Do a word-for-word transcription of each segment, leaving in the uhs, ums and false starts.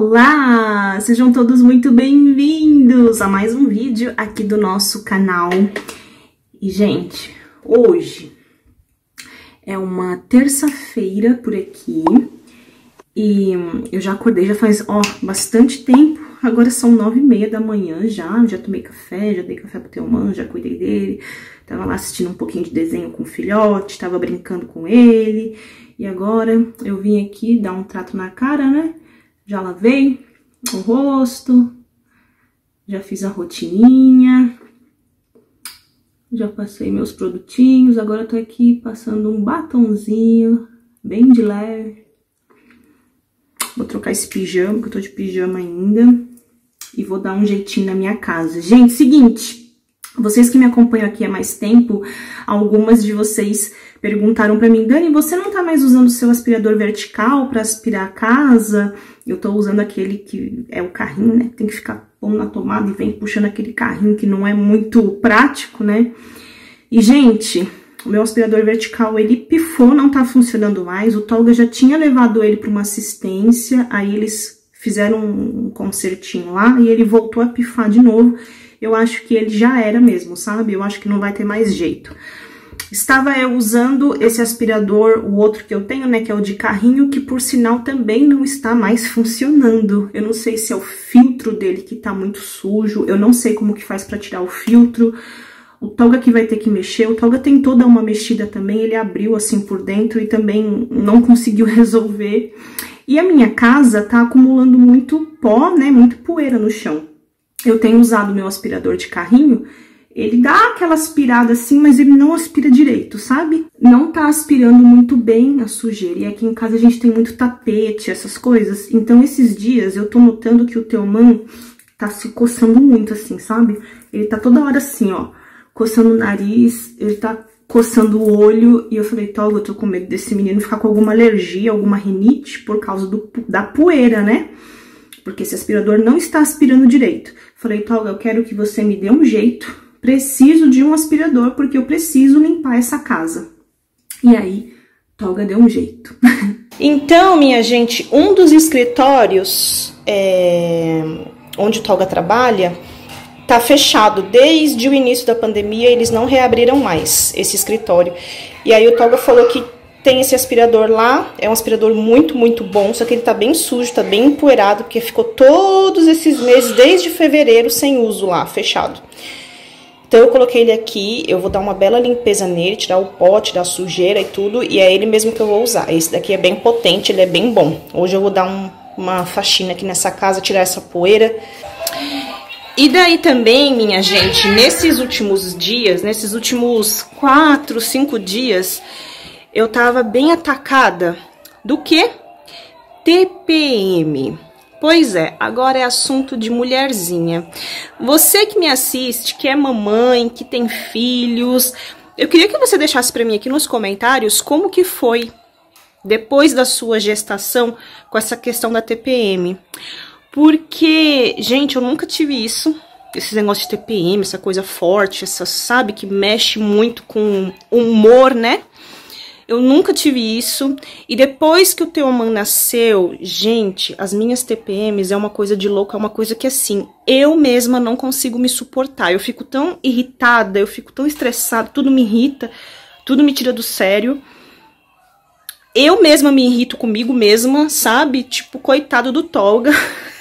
Olá! Sejam todos muito bem-vindos a mais um vídeo aqui do nosso canal. E, gente, hoje é uma terça-feira por aqui e eu já acordei, já faz, ó, bastante tempo. Agora são nove e meia da manhã já, já tomei café, já dei café pro Teoman, já cuidei dele. Tava lá assistindo um pouquinho de desenho com o filhote, tava brincando com ele. E agora eu vim aqui dar um trato na cara, né? Já lavei o rosto, já fiz a rotininha, já passei meus produtinhos. Agora eu tô aqui passando um batonzinho bem de leve. Vou trocar esse pijama, porque eu tô de pijama ainda. E vou dar um jeitinho na minha casa. Gente, seguinte, vocês que me acompanham aqui há mais tempo, algumas de vocês perguntaram pra mim: Dani, você não tá mais usando o seu aspirador vertical pra aspirar a casa? Eu tô usando aquele que é o carrinho, né? Tem que ficar pondo na tomada e vem puxando aquele carrinho que não é muito prático, né? E, gente, o meu aspirador vertical, ele pifou, não tá funcionando mais. O Tolga já tinha levado ele pra uma assistência, aí eles fizeram um consertinho lá e ele voltou a pifar de novo. Eu acho que ele já era mesmo, sabe? Eu acho que não vai ter mais jeito. Estava eu usando esse aspirador, o outro que eu tenho, né, que é o de carrinho, que por sinal também não está mais funcionando. Eu não sei se é o filtro dele que tá muito sujo, eu não sei como que faz pra tirar o filtro. O Tolga que vai ter que mexer, o Tolga tentou dar uma mexida também, ele abriu assim por dentro e também não conseguiu resolver. E a minha casa tá acumulando muito pó, né, muito poeira no chão. Eu tenho usado meu aspirador de carrinho. Ele dá aquela aspirada assim, mas ele não aspira direito, sabe? Não tá aspirando muito bem a sujeira. E aqui em casa a gente tem muito tapete, essas coisas. Então, esses dias eu tô notando que o Teoman tá se coçando muito assim, sabe? Ele tá toda hora assim, ó, coçando o nariz, ele tá coçando o olho. E eu falei: Tolga, eu tô com medo desse menino ficar com alguma alergia, alguma rinite por causa do, da poeira, né? Porque esse aspirador não está aspirando direito. Falei: Tolga, eu quero que você me dê um jeito. Preciso de um aspirador, porque eu preciso limpar essa casa. E aí, Tolga deu um jeito. Então, minha gente, um dos escritórios é, onde o Tolga trabalha tá fechado. Desde o início da pandemia, eles não reabriram mais esse escritório. E aí o Tolga falou que tem esse aspirador lá, é um aspirador muito, muito bom, só que ele tá bem sujo, tá bem empoeirado, porque ficou todos esses meses, desde fevereiro, sem uso lá, fechado. Então eu coloquei ele aqui, eu vou dar uma bela limpeza nele, tirar o pó, tirar a sujeira e tudo, e é ele mesmo que eu vou usar. Esse daqui é bem potente, ele é bem bom. Hoje eu vou dar um, uma faxina aqui nessa casa, tirar essa poeira. E daí também, minha gente, nesses últimos dias, nesses últimos quatro, cinco dias, eu tava bem atacada do quê? T P M. Pois é, agora é assunto de mulherzinha. Você que me assiste, que é mamãe, que tem filhos, eu queria que você deixasse pra mim aqui nos comentários como que foi depois da sua gestação com essa questão da T P M. Porque, gente, eu nunca tive isso, esse negócio de T P M, essa coisa forte, essa, sabe, que mexe muito com o humor, né? Eu nunca tive isso, e depois que o Teoman nasceu, gente, as minhas T P Ms é uma coisa de louco, é uma coisa que assim, eu mesma não consigo me suportar, eu fico tão irritada, eu fico tão estressada, tudo me irrita, tudo me tira do sério. Eu mesma me irrito comigo mesma, sabe? Tipo, coitado do Tolga.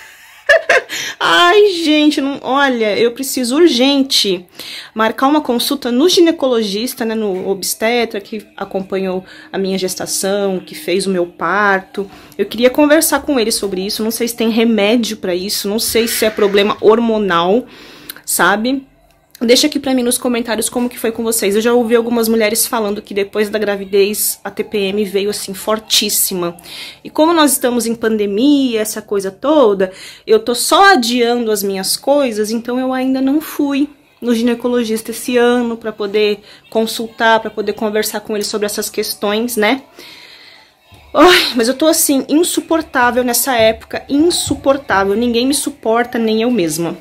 Ai, gente, não, olha, eu preciso urgente marcar uma consulta no ginecologista, né, no obstetra que acompanhou a minha gestação, que fez o meu parto. Eu queria conversar com ele sobre isso, não sei se tem remédio pra isso, não sei se é problema hormonal, sabe? Deixa aqui pra mim nos comentários como que foi com vocês. Eu já ouvi algumas mulheres falando que depois da gravidez a T P M veio assim fortíssima. E como nós estamos em pandemia, essa coisa toda, eu tô só adiando as minhas coisas, então eu ainda não fui no ginecologista esse ano pra poder consultar, pra poder conversar com ele sobre essas questões, né? Ai, mas eu tô assim, insuportável nessa época, insuportável. Ninguém me suporta, nem eu mesma.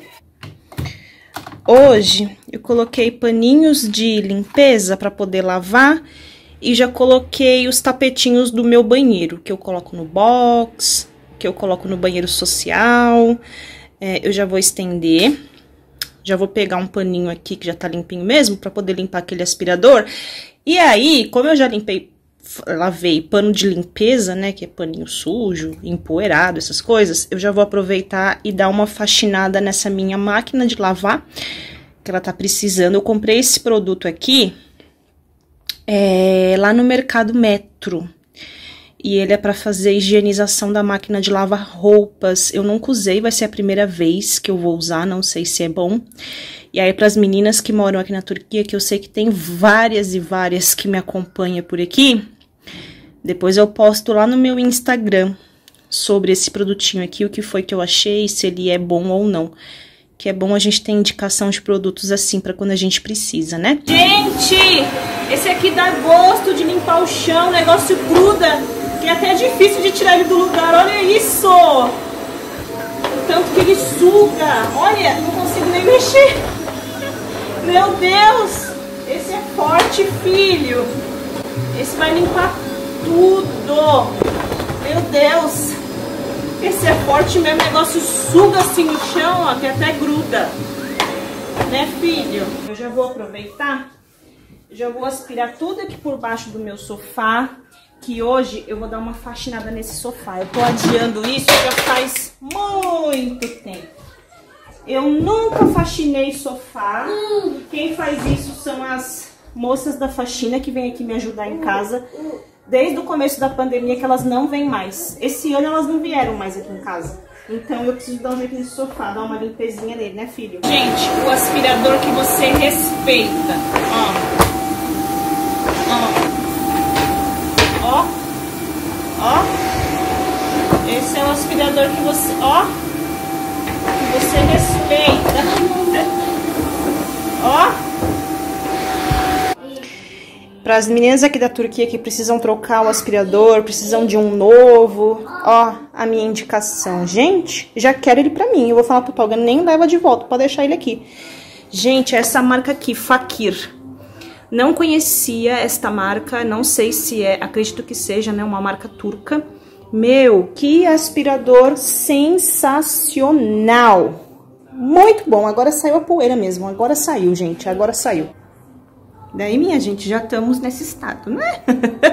Hoje eu coloquei paninhos de limpeza para poder lavar e já coloquei os tapetinhos do meu banheiro, que eu coloco no box, que eu coloco no banheiro social. É, eu já vou estender. Já vou pegar um paninho aqui, que já tá limpinho mesmo, pra poder limpar aquele aspirador. E aí, como eu já limpei, lavei pano de limpeza, né, que é paninho sujo, empoeirado, essas coisas, eu já vou aproveitar e dar uma faxinada nessa minha máquina de lavar, que ela tá precisando. Eu comprei esse produto aqui, é, lá no Mercado Metro. E ele é pra fazer higienização da máquina de lavar roupas. Eu nunca usei, vai ser a primeira vez que eu vou usar, não sei se é bom. E aí, pras meninas que moram aqui na Turquia, que eu sei que tem várias e várias que me acompanham por aqui, depois eu posto lá no meu Instagram sobre esse produtinho aqui, o que foi que eu achei, se ele é bom ou não. Que é bom a gente ter indicação de produtos assim, pra quando a gente precisa, né? Gente, esse aqui dá gosto de limpar o chão, o negócio gruda. Que é até difícil de tirar ele do lugar, olha isso! O tanto que ele suga, olha, não consigo nem mexer. Meu Deus, esse é forte, filho. Esse vai limpar tudo. Meu Deus, esse é forte mesmo, o negócio suga assim no chão, ó, que até gruda. Né, filho? Eu já vou aproveitar, já vou aspirar tudo aqui por baixo do meu sofá. Que hoje eu vou dar uma faxinada nesse sofá. Eu tô adiando isso já faz muito tempo. Eu nunca faxinei sofá. Quem faz isso são as moças da faxina que vêm aqui me ajudar em casa. Desde o começo da pandemia que elas não vêm mais. Esse ano elas não vieram mais aqui em casa. Então eu preciso dar um jeito nesse sofá, dar uma limpezinha nele, né, filho? Gente, o aspirador que você respeita. Ó. Ó. Ó, ó, esse é o aspirador que você, ó, que você respeita, ó. Para as meninas aqui da Turquia que precisam trocar o aspirador, precisam de um novo, ó, a minha indicação. Gente, já quero ele pra mim, eu vou falar pro Tolga, nem leva de volta, pode deixar ele aqui. Gente, essa marca aqui, Fakir. Não conhecia esta marca, não sei se é, acredito que seja, né, uma marca turca. Meu, que aspirador sensacional! Muito bom, agora saiu a poeira mesmo, agora saiu, gente, agora saiu. Daí, minha gente, já estamos nesse estado, né?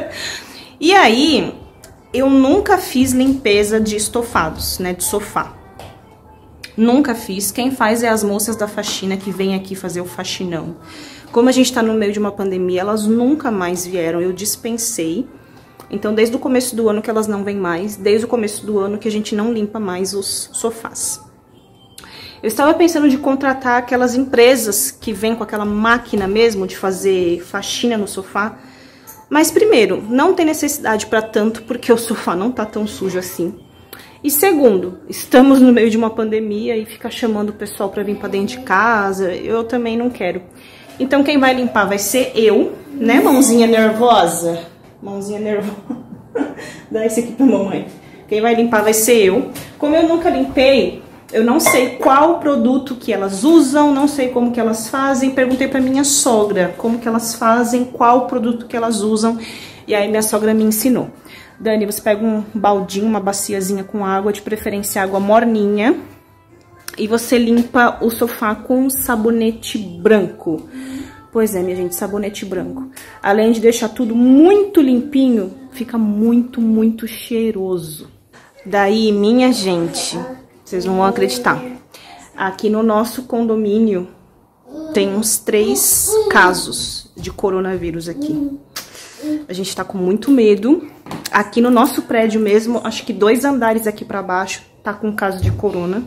E aí, eu nunca fiz limpeza de estofados, né, de sofá. Nunca fiz, quem faz é as moças da faxina que vêm aqui fazer o faxinão. Como a gente tá no meio de uma pandemia, elas nunca mais vieram, eu dispensei. Então, desde o começo do ano que elas não vêm mais, desde o começo do ano que a gente não limpa mais os sofás. Eu estava pensando de contratar aquelas empresas que vêm com aquela máquina mesmo de fazer faxina no sofá. Mas primeiro, não tem necessidade para tanto, porque o sofá não tá tão sujo assim. E segundo, estamos no meio de uma pandemia e ficar chamando o pessoal para vir para dentro de casa, eu também não quero. Então, quem vai limpar vai ser eu, né, mãozinha nervosa? Mãozinha nervosa. Dá esse aqui pra mamãe. Quem vai limpar vai ser eu. Como eu nunca limpei, eu não sei qual produto que elas usam, não sei como que elas fazem. Perguntei pra minha sogra como que elas fazem, qual produto que elas usam. E aí, minha sogra me ensinou. Dani, você pega um baldinho, uma baciazinha com água, de preferência água morninha. E você limpa o sofá com sabonete branco. Pois é, minha gente, sabonete branco. Além de deixar tudo muito limpinho, fica muito, muito cheiroso. Daí, minha gente, vocês não vão acreditar. Aqui no nosso condomínio tem uns três casos de coronavírus aqui. A gente tá com muito medo. Aqui no nosso prédio mesmo, acho que dois andares aqui pra baixo tá com caso de corona.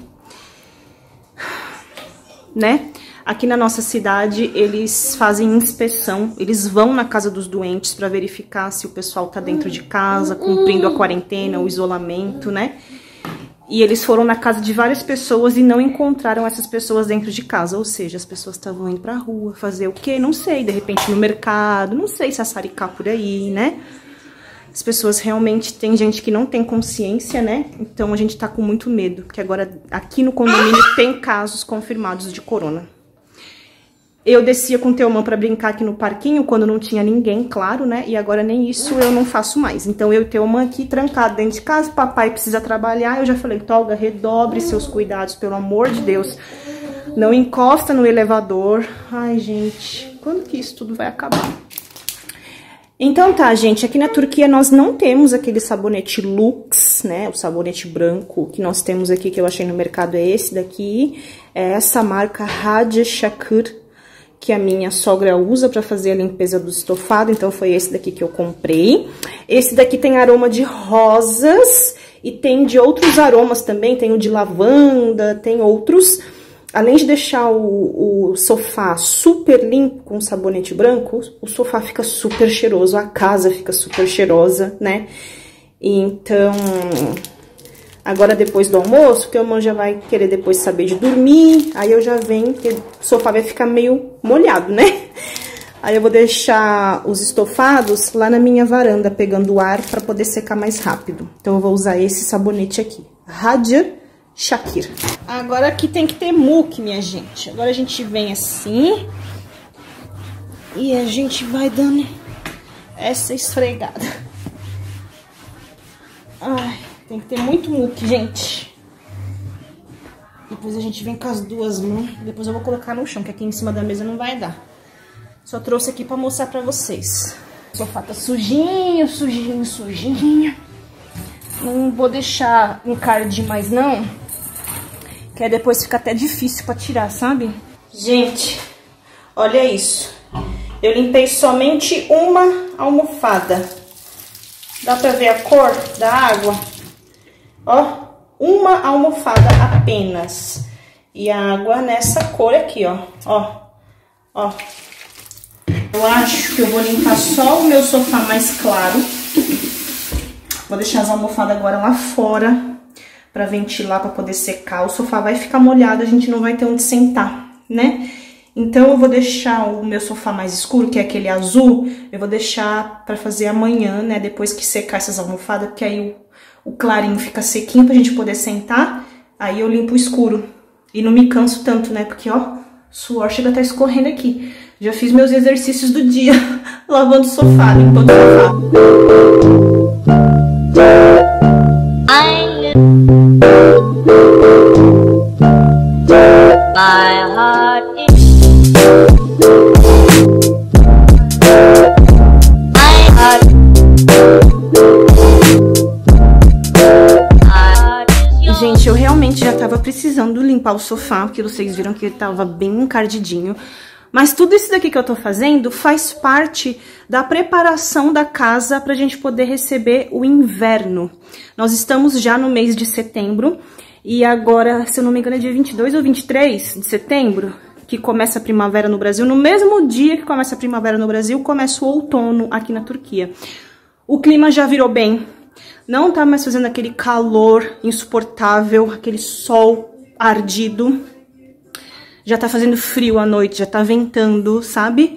Né? Aqui na nossa cidade, eles fazem inspeção, eles vão na casa dos doentes para verificar se o pessoal tá dentro de casa, cumprindo a quarentena, o isolamento, né? E eles foram na casa de várias pessoas e não encontraram essas pessoas dentro de casa, ou seja, as pessoas estavam indo pra rua fazer o quê? Não sei, de repente no mercado, não sei se assaricar por aí, né? As pessoas realmente, tem gente que não tem consciência, né? Então a gente tá com muito medo, porque agora aqui no condomínio tem casos confirmados de corona. Eu descia com o Teomã pra brincar aqui no parquinho, quando não tinha ninguém, claro, né? E agora nem isso eu não faço mais. Então eu e o Teomã aqui trancado dentro de casa, papai precisa trabalhar. Eu já falei, Tolga, redobre seus cuidados, pelo amor de Deus. Não encosta no elevador. Ai, gente, quando que isso tudo vai acabar? Então tá, gente, aqui na Turquia nós não temos aquele sabonete Lux, né? O sabonete branco que nós temos aqui, que eu achei no mercado, é esse daqui. É essa marca Hacı Şakır, que a minha sogra usa para fazer a limpeza do estofado, então foi esse daqui que eu comprei. Esse daqui tem aroma de rosas e tem de outros aromas também, tem o de lavanda, tem outros. Além de deixar o, o sofá super limpo com sabonete branco, o sofá fica super cheiroso, a casa fica super cheirosa, né? Então, agora depois do almoço, que o Teomã já vai querer depois saber de dormir, aí eu já venho, porque o sofá vai ficar meio molhado, né? Aí eu vou deixar os estofados lá na minha varanda, pegando ar para poder secar mais rápido. Então eu vou usar esse sabonete aqui, Hacı Şakır. Agora aqui tem que ter muque, minha gente. Agora a gente vem assim e a gente vai dando essa esfregada. Ai, tem que ter muito muque, gente. Depois a gente vem com as duas mãos. Depois eu vou colocar no chão, que aqui em cima da mesa não vai dar. Só trouxe aqui pra mostrar pra vocês. O sofá tá sujinho, sujinho, sujinho. Não vou deixar encardir mais não, que aí depois fica até difícil pra tirar, sabe? Gente, olha isso. Eu limpei somente uma almofada. Dá pra ver a cor da água? Ó, uma almofada apenas. E a água nessa cor aqui, ó. Ó, ó. Eu acho que eu vou limpar só o meu sofá mais claro. Vou deixar as almofadas agora lá fora pra ventilar, pra poder secar. O sofá vai ficar molhado, a gente não vai ter onde sentar, né? Então eu vou deixar o meu sofá mais escuro, que é aquele azul, eu vou deixar pra fazer amanhã, né? Depois que secar essas almofadas, porque aí o, o clarinho fica sequinho pra gente poder sentar. Aí eu limpo o escuro. E não me canso tanto, né? Porque, ó, o suor chega a tá escorrendo aqui. Já fiz meus exercícios do dia, lavando o sofá, limpando o sofá. My heart is my heart. Gente, eu realmente já tava precisando limpar o sofá, porque vocês viram que ele tava bem encardidinho. Mas tudo isso daqui que eu tô fazendo faz parte da preparação da casa pra gente poder receber o inverno. Nós estamos já no mês de setembro e agora, se eu não me engano, é dia vinte e dois ou vinte e três de setembro que começa a primavera no Brasil. No mesmo dia que começa a primavera no Brasil, começa o outono aqui na Turquia. O clima já virou bem, não tá mais fazendo aquele calor insuportável, aquele sol ardido. Já tá fazendo frio à noite, já tá ventando, sabe?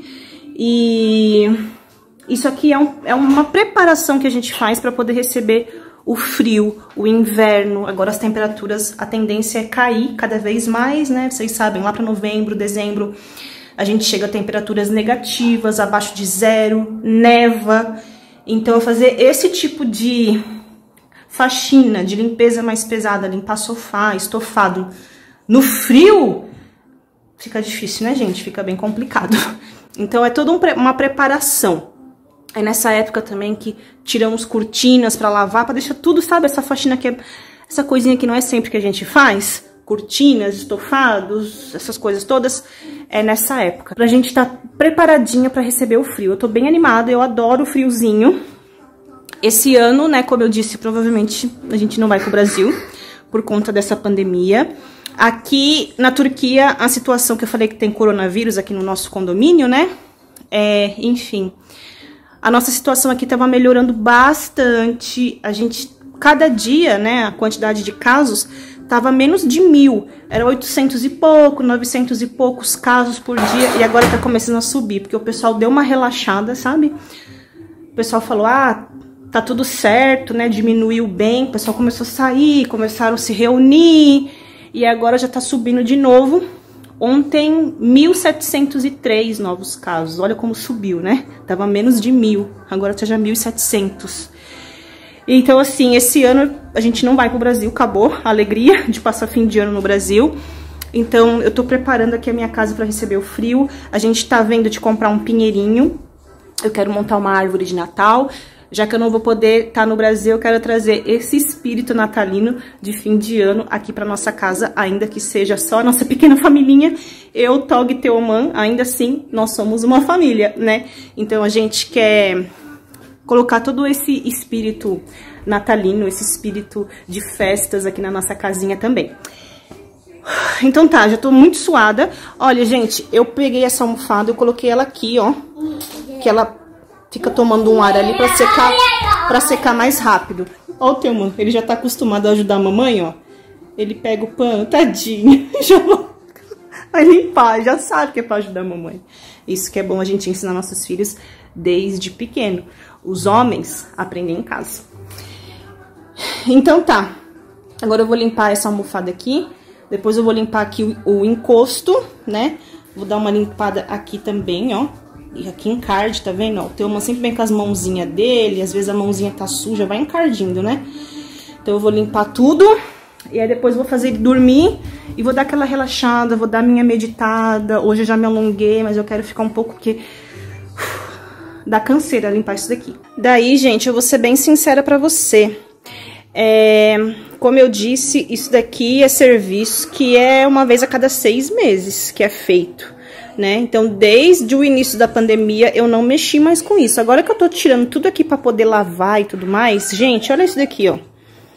E isso aqui é, um, é uma preparação que a gente faz para poder receber o frio, o inverno. Agora as temperaturas, a tendência é cair cada vez mais, né? Vocês sabem, lá para novembro, dezembro, a gente chega a temperaturas negativas, abaixo de zero, neva. Então, fazer esse tipo de faxina, de limpeza mais pesada, limpar sofá, estofado, no frio, fica difícil, né, gente? Fica bem complicado. Então, é toda um, uma preparação. É nessa época também que tiramos cortinas pra lavar, pra deixar tudo, sabe? Essa faxina que é... Essa coisinha que não é sempre que a gente faz. Cortinas, estofados, essas coisas todas. É nessa época. Pra gente estar preparadinha pra receber o frio. Eu tô bem animada, eu adoro o friozinho. Esse ano, né, como eu disse, provavelmente a gente não vai pro Brasil por conta dessa pandemia. Aqui na Turquia, a situação que eu falei que tem coronavírus aqui no nosso condomínio, né? É, enfim, a nossa situação aqui tava melhorando bastante. A gente, cada dia, né, a quantidade de casos tava menos de mil. Era oitocentos e pouco, novecentos e poucos casos por dia. E agora tá começando a subir, porque o pessoal deu uma relaxada, sabe? O pessoal falou, ah, tá tudo certo, né? Diminuiu bem. O pessoal começou a sair, começaram a se reunir. E agora já tá subindo de novo Ontem, mil setecentos e três novos casos. Olha como subiu, né? Tava menos de mil, agora tá já mil e setecentos. Então, assim, esse ano a gente não vai pro Brasil, acabou a alegria de passar fim de ano no Brasil. Então, eu tô preparando aqui a minha casa pra receber o frio. A gente tá vendo de comprar um pinheirinho. Eu quero montar uma árvore de Natal. Já que eu não vou poder estar no Brasil, eu quero trazer esse espírito natalino de fim de ano aqui para nossa casa, ainda que seja só a nossa pequena familhinha. Eu, Tog e Teoman, ainda assim, nós somos uma família, né? Então a gente quer colocar todo esse espírito natalino, esse espírito de festas aqui na nossa casinha também. Então tá, já tô muito suada. Olha, gente, eu peguei essa almofada, eu coloquei ela aqui, ó, que ela fica tomando um ar ali pra secar, pra secar mais rápido. Ó o teu, mano, ele já tá acostumado a ajudar a mamãe, ó. Ele pega o pano, tadinho, já vai limpar, já sabe que é pra ajudar a mamãe. Isso que é bom a gente ensinar nossos filhos desde pequeno. Os homens aprendem em casa. Então tá, agora eu vou limpar essa almofada aqui. Depois eu vou limpar aqui o, o encosto, né? Vou dar uma limpada aqui também, ó. E aqui encarde, tá vendo? Ó, o Teoman sempre vem com as mãozinhas dele, às vezes a mãozinha tá suja, vai encardindo, né? Então eu vou limpar tudo, e aí depois vou fazer ele dormir, e vou dar aquela relaxada, vou dar minha meditada. Hoje eu já me alonguei, mas eu quero ficar um pouco, porque dá canseira limpar isso daqui. Daí, gente, eu vou ser bem sincera pra você. É, como eu disse, isso daqui é serviço que é uma vez a cada seis meses que é feito. Né? Então, desde o início da pandemia, eu não mexi mais com isso. Agora que eu tô tirando tudo aqui pra poder lavar e tudo mais, gente, olha isso daqui, ó.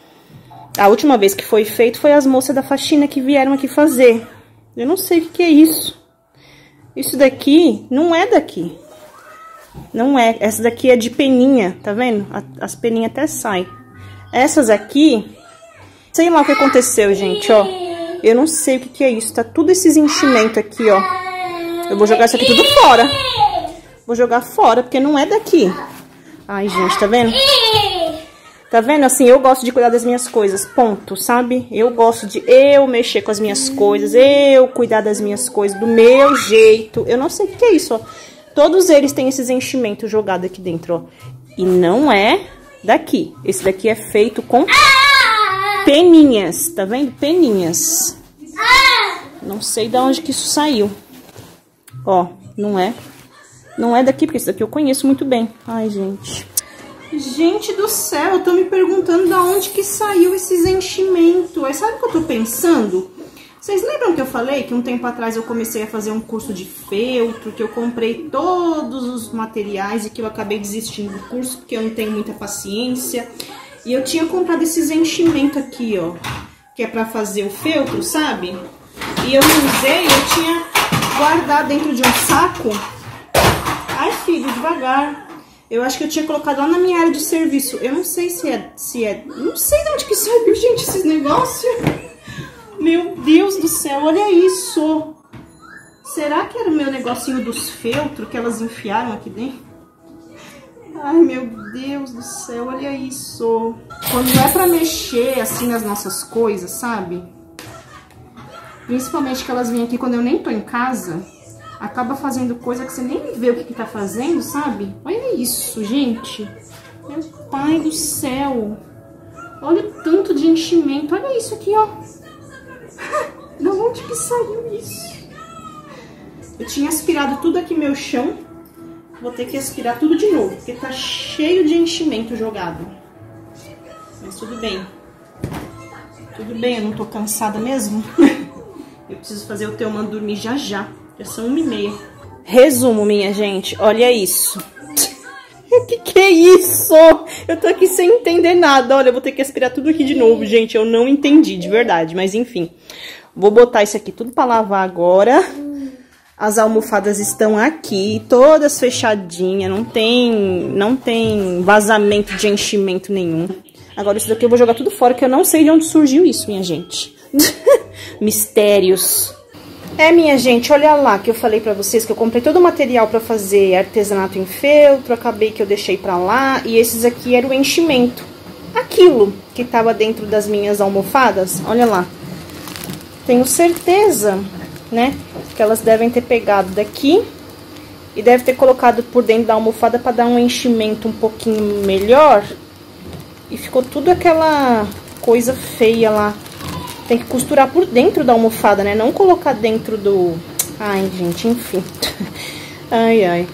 A última vez que foi feito foi as moças da faxina que vieram aqui fazer. Eu não sei o que, que é isso. Isso daqui não é daqui. Não é. Essa daqui é de peninha, tá vendo? As peninhas até saem. Essas aqui, sei lá o que aconteceu, gente, ó. Eu não sei o que, que é isso. Tá tudo esses enchimentos aqui, ó. Eu vou jogar isso aqui tudo fora. Vou jogar fora, porque não é daqui. Ai, gente, tá vendo? Tá vendo? Assim, eu gosto de cuidar das minhas coisas, ponto, sabe? Eu gosto de eu mexer com as minhas coisas, eu cuidar das minhas coisas do meu jeito. Eu não sei o que é isso, ó. Todos eles têm esses enchimentos jogados aqui dentro, ó. E não é daqui. Esse daqui é feito com peninhas, tá vendo? Peninhas. Não sei de onde que isso saiu. Ó, não é. Não é daqui, porque isso daqui eu conheço muito bem. Ai, gente. Gente do céu, eu tô me perguntando de onde que saiu esses enchimentos. Aí sabe o que eu tô pensando? Vocês lembram que eu falei que um tempo atrás eu comecei a fazer um curso de feltro, que eu comprei todos os materiais e que eu acabei desistindo do curso porque eu não tenho muita paciência. E eu tinha comprado esses enchimentos aqui, ó, que é pra fazer o feltro, sabe? E eu não usei, eu tinha guardado dentro de um saco. Ai, filho, devagar. Eu acho que eu tinha colocado lá na minha área de serviço. Eu não sei se é... Se é não sei de onde que saiu, gente, esses negócios. Meu Deus do céu, olha isso. Será que era o meu negocinho dos feltros que elas enfiaram aqui dentro? Ai, meu Deus do céu, olha isso. Quando é pra mexer assim nas nossas coisas, sabe? Principalmente que elas vêm aqui quando eu nem tô em casa, acaba fazendo coisa que você nem vê o que que tá fazendo, sabe? Olha isso, gente. Meu pai do céu. Olha o tanto de enchimento. Olha isso aqui, ó. Da onde que saiu isso? Eu tinha aspirado tudo aqui meu chão. Vou ter que aspirar tudo de novo, porque tá cheio de enchimento jogado. Mas tudo bem. Tudo bem, eu não tô cansada mesmo. Eu preciso fazer o Teoman dormir já já. Já são uma e meia. Resumo, minha gente. Olha isso. O que que é isso? Eu tô aqui sem entender nada. Olha, eu vou ter que aspirar tudo aqui de novo, gente. Eu não entendi, de verdade. Mas enfim. Vou botar isso aqui tudo pra lavar agora. As almofadas estão aqui, todas fechadinhas. Não tem, não tem vazamento de enchimento nenhum. Agora isso daqui eu vou jogar tudo fora, que eu não sei de onde surgiu isso, minha gente. Mistérios. É, minha gente, olha lá que eu falei pra vocês que eu comprei todo o material pra fazer artesanato em feltro, acabei que eu deixei pra lá, e esses aqui era o enchimento. Aquilo que tava dentro das minhas almofadas, olha lá. Tenho certeza, né, que elas devem ter pegado daqui e deve ter colocado por dentro da almofada para dar um enchimento um pouquinho melhor. E ficou tudo aquela coisa feia lá. Tem que costurar por dentro da almofada, né? Não colocar dentro do... Ai, gente, enfim. Ai, ai.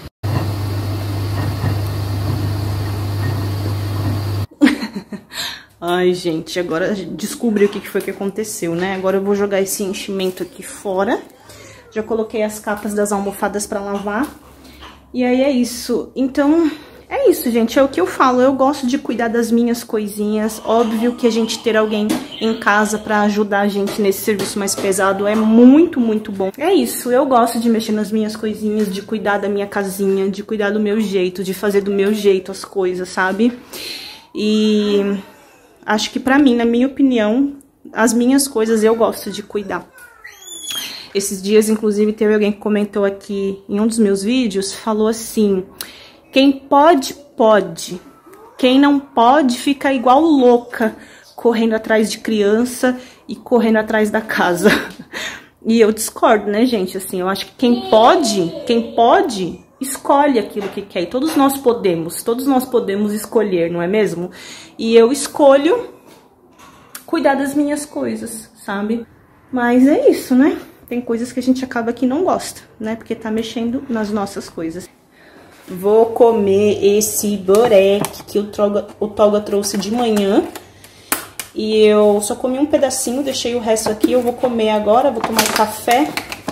Ai, gente, agora descobri o que foi que aconteceu, né? Agora eu vou jogar esse enchimento aqui fora. Já coloquei as capas das almofadas pra lavar. E aí é isso. Então, é isso, gente. É o que eu falo. Eu gosto de cuidar das minhas coisinhas. Óbvio que a gente ter alguém em casa pra ajudar a gente nesse serviço mais pesado é muito, muito bom. É isso. Eu gosto de mexer nas minhas coisinhas, de cuidar da minha casinha, de cuidar do meu jeito, de fazer do meu jeito as coisas, sabe? E... acho que pra mim, na minha opinião, as minhas coisas eu gosto de cuidar. Esses dias, inclusive, teve alguém que comentou aqui em um dos meus vídeos, falou assim, quem pode, pode. Quem não pode, fica igual louca, correndo atrás de criança e correndo atrás da casa. E eu discordo, né, gente? Assim, eu acho que quem pode, quem pode... escolhe aquilo que quer, e todos nós podemos, todos nós podemos escolher, não é mesmo? E eu escolho cuidar das minhas coisas, sabe? Mas é isso, né? Tem coisas que a gente acaba que não gosta, né? Porque tá mexendo nas nossas coisas. Vou comer esse boreque que o Tolga, o Tolga trouxe de manhã. E eu só comi um pedacinho, deixei o resto aqui. Eu vou comer agora, vou tomar um café.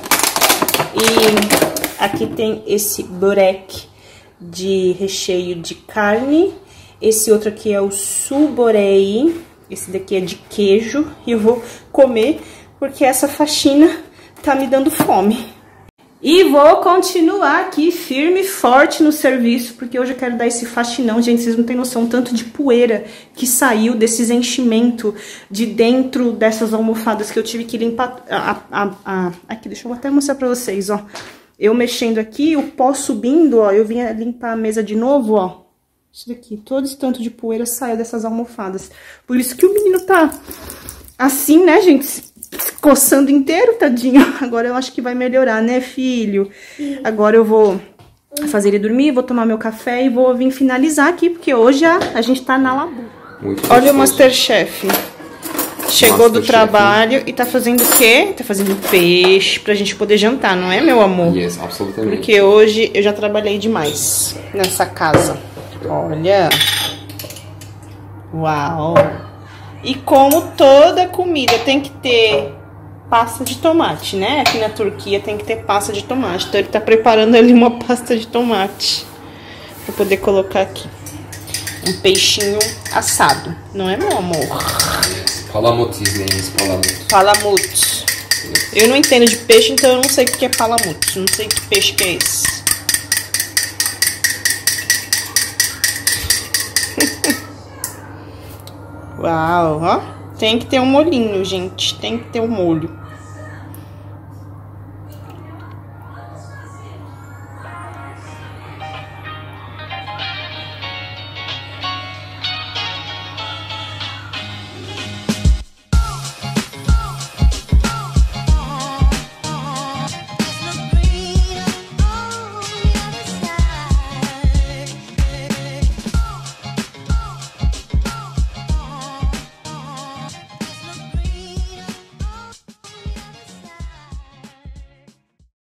E... aqui tem esse boreque de recheio de carne. Esse outro aqui é o suborei. Esse daqui é de queijo. E eu vou comer porque essa faxina tá me dando fome. E vou continuar aqui firme e forte no serviço, porque hoje eu quero dar esse faxinão. Gente, vocês não têm noção tanto de poeira que saiu desses enchimentos de dentro dessas almofadas que eu tive que limpar. A, a, a, aqui, deixa eu até mostrar pra vocês, ó. Eu mexendo aqui, o pó subindo, ó, eu vinha limpar a mesa de novo, ó. Isso daqui, todo esse tanto de poeira saiu dessas almofadas. Por isso que o menino tá assim, né, gente? Coçando inteiro, tadinho. Agora eu acho que vai melhorar, né, filho? Sim. Agora eu vou fazer ele dormir, vou tomar meu café e vou vir finalizar aqui, porque hoje a, a gente tá na labu. Muito Olha gostoso. O Masterchef. Chegou Master do trabalho Chef. E tá fazendo o quê? Tá fazendo peixe pra gente poder jantar, não é, meu amor? Yes, absolutamente. Porque hoje eu já trabalhei demais nessa casa. Olha. Uau. E como toda comida tem que ter pasta de tomate, né? Aqui na Turquia tem que ter pasta de tomate. Então ele tá preparando ali uma pasta de tomate pra poder colocar aqui. Um peixinho assado, não é, meu amor? Palamut, his name is Palamut. Palamut. Yes. Eu não entendo de peixe, então eu não sei o que é palamut. Não sei que peixe que é esse. Uau, ó. Tem que ter um molhinho, gente. Tem que ter um molho.